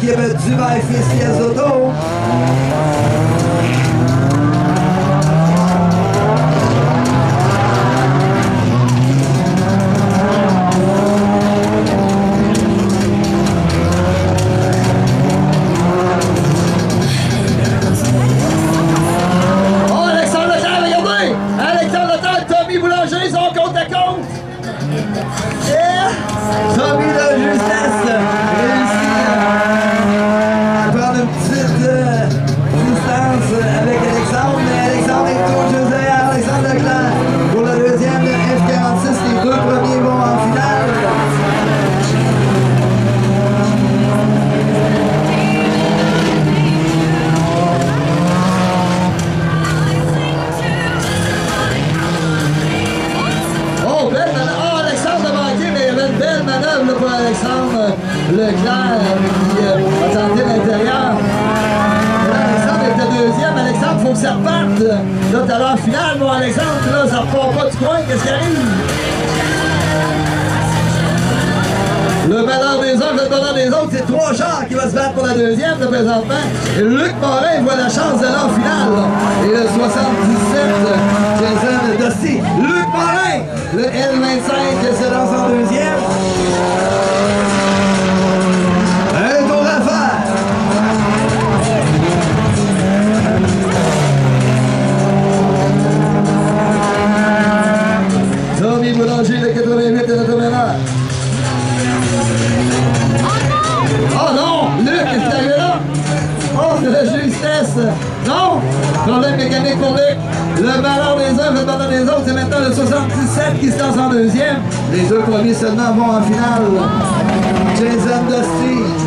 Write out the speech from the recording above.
l'équipe du Fils Pièces Auto. Tommy de justesse réussit à prendre une petite distance avec Alexandre, mais Alexandre est toujours juste derrière Alexandre Leclerc pour le deuxième de F46. Les deux premiers vont en finale. Pour Alexandre Leclerc qui a tenté l'intérieur. Alexandre était deuxième. Alexandre, il faut que ça reparte. Là, tout à l'heure finale, bon Alexandre, là, ça repart pas du coin. Qu'est-ce qui arrive? Le meneur des uns, le meneur des autres, c'est trois chars qui va se battre pour la deuxième de présentement. Et Luc Morin voit la chance de l'heure finale. Et le 77, Jason Dusty. Luc Morin, le L25 se lance en deuxième. Un tour à faire. Tommy Boulanger, le 88 de notre meneur. Oh non! Luc, qu'est-ce qui arrive là? Oh, de la justesse! Non! Problème mécanique pour Luc. Le malheur des uns, le malheur des autres, c'est maintenant le 77 qui se lance en deuxième. Les deux premiers seulement vont en finale. Jason Dusty.